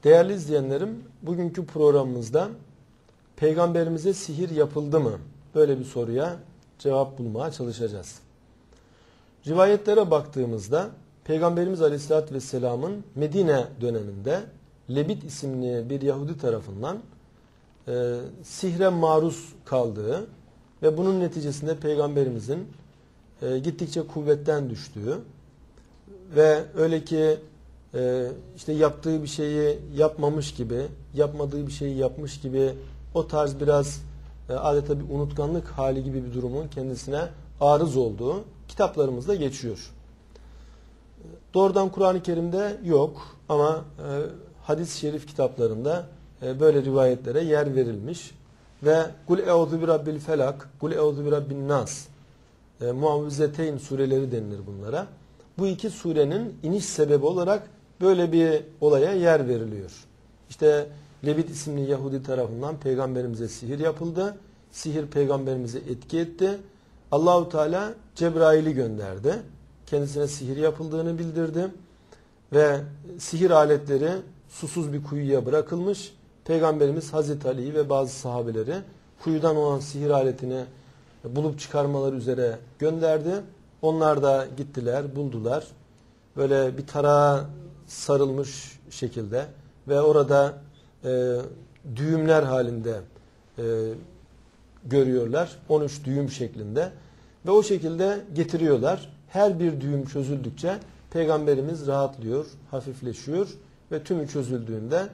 Değerli izleyenlerim, bugünkü programımızda Peygamberimize sihir yapıldı mı? Böyle bir soruya cevap bulmaya çalışacağız. Rivayetlere baktığımızda Peygamberimiz Aleyhisselatü Vesselam'ın Medine döneminde Lebit isimli bir Yahudi tarafından sihre maruz kaldığı ve bunun neticesinde Peygamberimizin gittikçe kuvvetten düştüğü ve öyle ki işte yaptığı bir şeyi yapmamış gibi, yapmadığı bir şeyi yapmış gibi o tarz biraz adeta bir unutkanlık hali gibi bir durumun kendisine arız olduğu kitaplarımızda geçiyor. Doğrudan Kur'an-ı Kerim'de yok ama hadis-i şerif kitaplarında böyle rivayetlere yer verilmiş ve Kul eûzu bi rabbil felak, Kul eûzu bi rabbin nas, Muavvizeteyn sureleri denilir bunlara. Bu iki surenin iniş sebebi olarak böyle bir olaya yer veriliyor. İşte Lebit isimli Yahudi tarafından Peygamberimize sihir yapıldı. Sihir Peygamberimize etki etti. Allahu Teala Cebrail'i gönderdi. Kendisine sihir yapıldığını bildirdi. Ve sihir aletleri susuz bir kuyuya bırakılmış. Peygamberimiz Hazreti Ali'yi ve bazı sahabeleri kuyudan olan sihir aletini bulup çıkarmaları üzere gönderdi. Onlar da gittiler, buldular. Böyle bir tarağa sarılmış şekilde ve orada düğümler halinde görüyorlar. 13 düğüm şeklinde ve o şekilde getiriyorlar. Her bir düğüm çözüldükçe Peygamberimiz rahatlıyor, hafifleşiyor ve tümü çözüldüğünde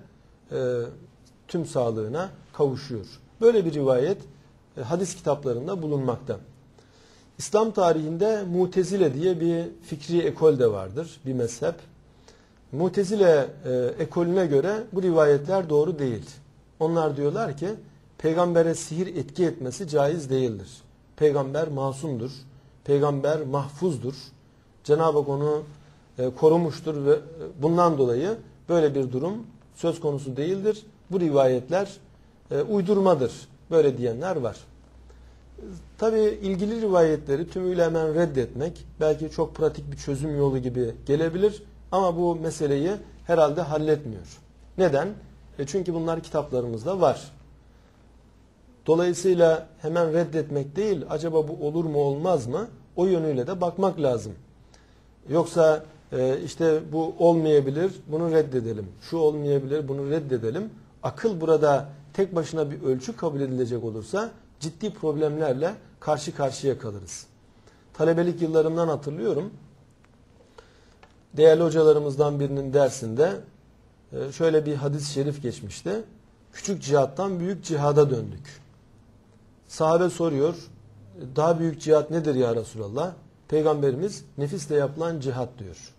tüm sağlığına kavuşuyor. Böyle bir rivayet hadis kitaplarında bulunmakta. İslam tarihinde Mutezile diye bir fikri ekol de vardır, bir mezhep. Mutezile ekolüne göre bu rivayetler doğru değil. Onlar diyorlar ki peygambere sihir etki etmesi caiz değildir. Peygamber masumdur, peygamber mahfuzdur. Cenab-ı Hak onu korumuştur ve bundan dolayı böyle bir durum söz konusu değildir. Bu rivayetler uydurmadır. Böyle diyenler var. Tabi ilgili rivayetleri tümüyle hemen reddetmek belki çok pratik bir çözüm yolu gibi gelebilir ama bu meseleyi herhalde halletmiyor. Neden? Çünkü bunlar kitaplarımızda var. Dolayısıyla hemen reddetmek değil, acaba bu olur mu olmaz mı? O yönüyle de bakmak lazım. Yoksa işte bu olmayabilir, bunu reddedelim. Şu olmayabilir, bunu reddedelim. Akıl burada tek başına bir ölçü kabul edilecek olursa ciddi problemlerle karşı karşıya kalırız. Talebelik yıllarımdan hatırlıyorum. Değerli hocalarımızdan birinin dersinde şöyle bir hadis-i şerif geçmişti. Küçük cihattan büyük cihada döndük. Sahabe soruyor, daha büyük cihat nedir ya Resulallah? Peygamberimiz nefisle yapılan cihat diyor.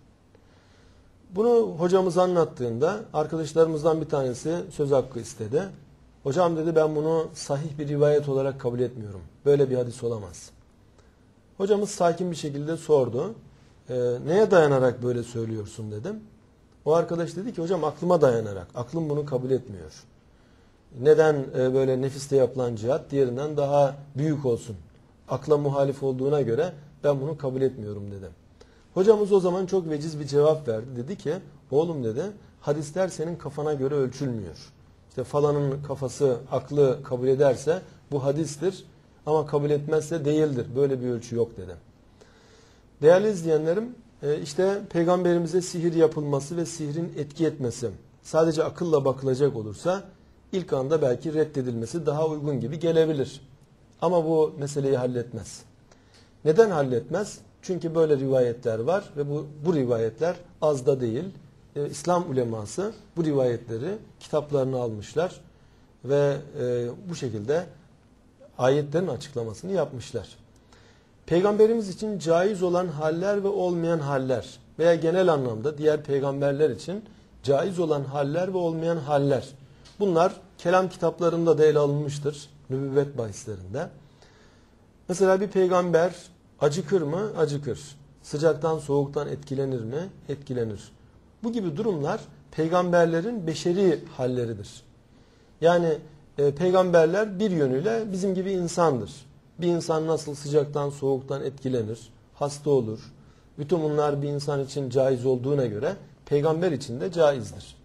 Bunu hocamız anlattığında arkadaşlarımızdan bir tanesi söz hakkı istedi. Hocam dedi, ben bunu sahih bir rivayet olarak kabul etmiyorum. Böyle bir hadis olamaz. Hocamız sakin bir şekilde sordu. Neye dayanarak böyle söylüyorsun dedim. O arkadaş dedi ki hocam aklıma dayanarak. Aklım bunu kabul etmiyor. Neden böyle nefiste yapılan cihat diğerinden daha büyük olsun? Akla muhalif olduğuna göre ben bunu kabul etmiyorum dedim. Hocamız o zaman çok veciz bir cevap verdi. Dedi ki oğlum dedi, hadisler senin kafana göre ölçülmüyor. İşte falanın kafası aklı kabul ederse bu hadistir ama kabul etmezse değildir. Böyle bir ölçü yok dedim. Değerli izleyenlerim, işte Peygamberimize sihir yapılması ve sihrin etki etmesi sadece akılla bakılacak olursa ilk anda belki reddedilmesi daha uygun gibi gelebilir. Ama bu meseleyi halletmez. Neden halletmez? Çünkü böyle rivayetler var ve bu rivayetler az da değil. İslam uleması bu rivayetleri kitaplarına almışlar ve bu şekilde ayetlerin açıklamasını yapmışlar. Peygamberimiz için caiz olan haller ve olmayan haller veya genel anlamda diğer peygamberler için caiz olan haller ve olmayan haller. Bunlar kelam kitaplarında da ele alınmıştır, nübüvvet bahislerinde. Mesela bir peygamber acıkır mı? Acıkır. Sıcaktan soğuktan etkilenir mi? Etkilenir. Bu gibi durumlar peygamberlerin beşeri halleridir. Yani peygamberler bir yönüyle bizim gibi insandır. Bir insan nasıl sıcaktan soğuktan etkilenir, hasta olur. Bütün bunlar bir insan için caiz olduğuna göre peygamber için de caizdir.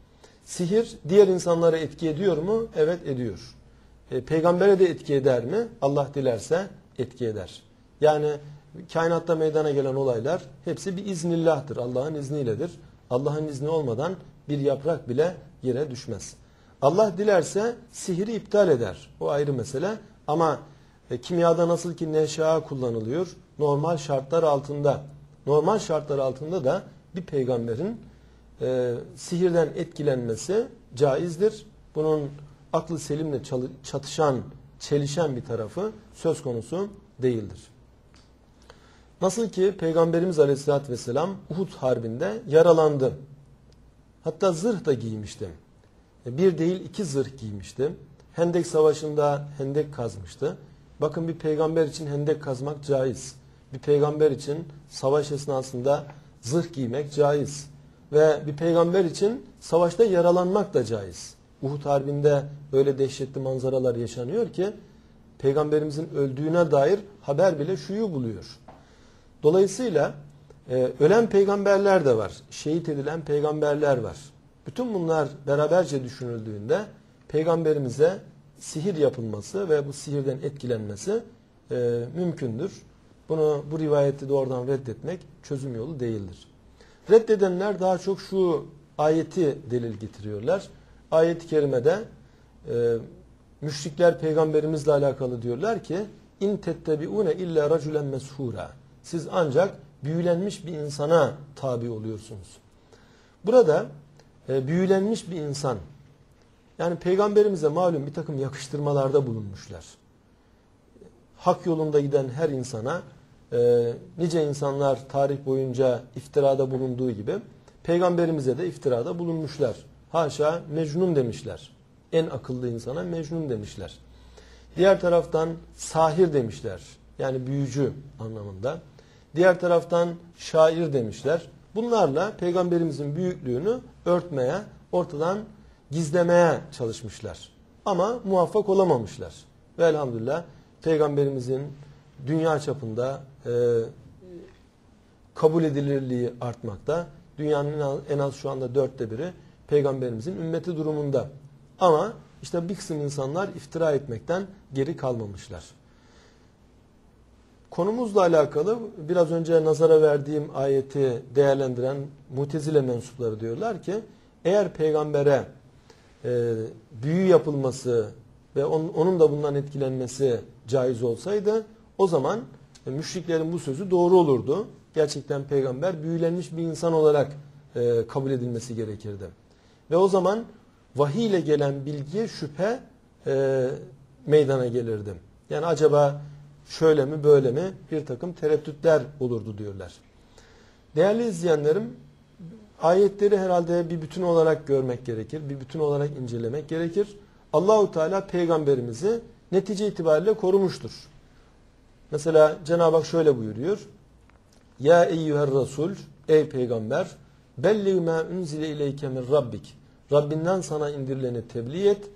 Sihir diğer insanlara etki ediyor mu? Evet, ediyor. Peygambere de etki eder mi? Allah dilerse etki eder. Yani kainatta meydana gelen olaylar hepsi bir iznillah'tır. Allah'ın izniyledir. Allah'ın izni olmadan bir yaprak bile yere düşmez. Allah dilerse sihiri iptal eder. O ayrı mesele. Ama kimyada nasıl ki neşa kullanılıyor, normal şartlar altında. Normal şartlar altında da bir peygamberin sihirden etkilenmesi caizdir. Bunun aklı selimle çatışan, çelişen bir tarafı söz konusu değildir. Nasıl ki Peygamberimiz Aleyhisselatü Vesselam Uhud Harbi'nde yaralandı. Hatta zırh da giymişti. Bir değil 2 zırh giymişti. Hendek Savaşı'nda hendek kazmıştı. Bakın, bir peygamber için hendek kazmak caiz. Bir peygamber için savaş esnasında zırh giymek caiz. Ve bir peygamber için savaşta yaralanmak da caiz. Uhud Harbi'nde öyle dehşetli manzaralar yaşanıyor ki peygamberimizin öldüğüne dair haber bile şuyu buluyor. Dolayısıyla ölen peygamberler de var. Şehit edilen peygamberler var. Bütün bunlar beraberce düşünüldüğünde peygamberimize sihir yapılması ve bu sihirden etkilenmesi mümkündür. Bu rivayeti doğrudan reddetmek çözüm yolu değildir. Reddedenler daha çok şu ayeti delil getiriyorlar. Ayet-i kerimede müşrikler peygamberimizle alakalı diyorlar ki in tettebiune illa raculen meshura. Siz ancak büyülenmiş bir insana tabi oluyorsunuz. Burada büyülenmiş bir insan, yani peygamberimize malum bir takım yakıştırmalarda bulunmuşlar. Hak yolunda giden her insana nice insanlar tarih boyunca iftirada bulunduğu gibi peygamberimize de iftirada bulunmuşlar. Haşa Mecnun demişler. En akıllı insana Mecnun demişler. Diğer taraftan sahir demişler. Yani büyücü anlamında. Diğer taraftan şair demişler. Bunlarla peygamberimizin büyüklüğünü örtmeye, ortadan gizlemeye çalışmışlar. Ama muvaffak olamamışlar. Ve elhamdülillah peygamberimizin dünya çapında kabul edilirliği artmakta. Dünyanın en az şu anda 1/4'ü peygamberimizin ümmeti durumunda. Ama işte bir kısım insanlar iftira etmekten geri kalmamışlar. Konumuzla alakalı biraz önce nazara verdiğim ayeti değerlendiren Mutezile mensupları diyorlar ki eğer peygambere büyü yapılması ve onun da bundan etkilenmesi caiz olsaydı o zaman müşriklerin bu sözü doğru olurdu. Gerçekten peygamber büyülenmiş bir insan olarak kabul edilmesi gerekirdi. Ve o zaman vahiy ile gelen bilgiye şüphe meydana gelirdi. Yani acaba şöyle mi böyle mi bir takım tereddütler olurdu diyorlar. Değerli izleyenlerim, ayetleri herhalde bir bütün olarak görmek gerekir. Bir bütün olarak incelemek gerekir. Allahu Teala peygamberimizi netice itibariyle korumuştur. Mesela Cenab-ı Hak şöyle buyuruyor. Ya eyyüher Resul, ey peygamber, belliğ ma unzile ileyke min rabbik. Rabbinden sana indirileni tebliğ et.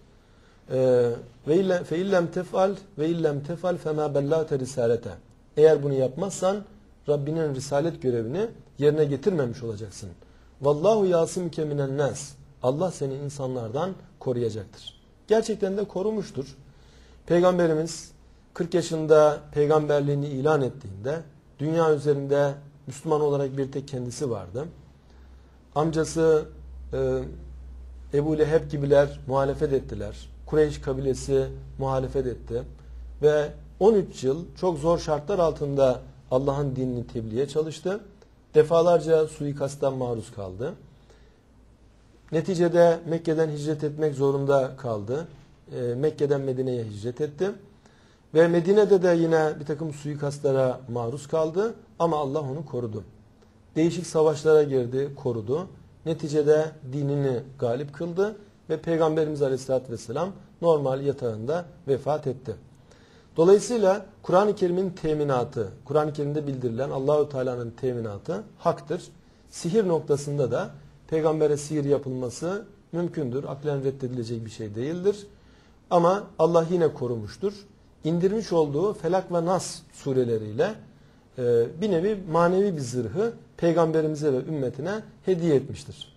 Fe illem tefal ve illem tefal fema bellate risalete. Eğer bunu yapmazsan Rabbinin risalet görevini yerine getirmemiş olacaksın. Vallahu yasimke minen nas. Allah seni insanlardan koruyacaktır. Gerçekten de korumuştur. Peygamberimiz 40 yaşında peygamberliğini ilan ettiğinde dünya üzerinde Müslüman olarak bir tek kendisi vardı. Amcası Ebu Leheb gibiler muhalefet ettiler. Kureyş kabilesi muhalefet etti. Ve 13 yıl çok zor şartlar altında Allah'ın dinini tebliğe çalıştı. Defalarca suikasttan maruz kaldı. Neticede Mekke'den hicret etmek zorunda kaldı. Mekke'den Medine'ye hicret etti. Ve Medine'de de yine bir takım suikastlara maruz kaldı. Ama Allah onu korudu. Değişik savaşlara girdi, korudu. Neticede dinini galip kıldı. Ve Peygamberimiz Aleyhisselatü Vesselam normal yatağında vefat etti. Dolayısıyla Kur'an-ı Kerim'in teminatı, Kur'an-ı Kerim'de bildirilen Allahu Teala'nın teminatı haktır. Sihir noktasında da peygambere sihir yapılması mümkündür. Aklen reddedilecek bir şey değildir. Ama Allah yine korumuştur. İndirmiş olduğu Felak ve Nas sureleriyle bir nevi manevi bir zırhı peygamberimize ve ümmetine hediye etmiştir.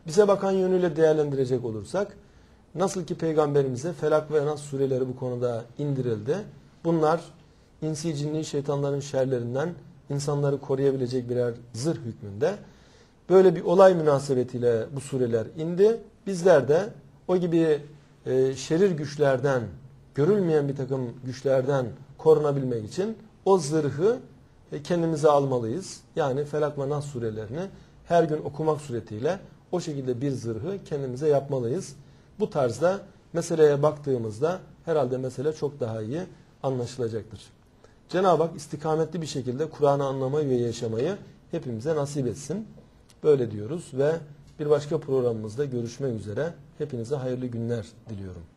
Bize bakan yönüyle değerlendirecek olursak, nasıl ki Peygamberimize Felak ve Nas sureleri bu konuda indirildi. Bunlar insi cinni şeytanların şerlerinden insanları koruyabilecek birer zırh hükmünde. Böyle bir olay münasebetiyle bu sureler indi. Bizler de o gibi şerir güçlerden, görülmeyen bir takım güçlerden korunabilmek için o zırhı kendimize almalıyız. Yani Felak ve Nas surelerini her gün okumak suretiyle o şekilde bir zırhı kendimize yapmalıyız. Bu tarzda meseleye baktığımızda herhalde mesele çok daha iyi anlaşılacaktır. Cenab-ı Hak istikametli bir şekilde Kur'an'ı anlamayı ve yaşamayı hepimize nasip etsin. Böyle diyoruz ve bir başka programımızda görüşmek üzere. Hepinize hayırlı günler diliyorum.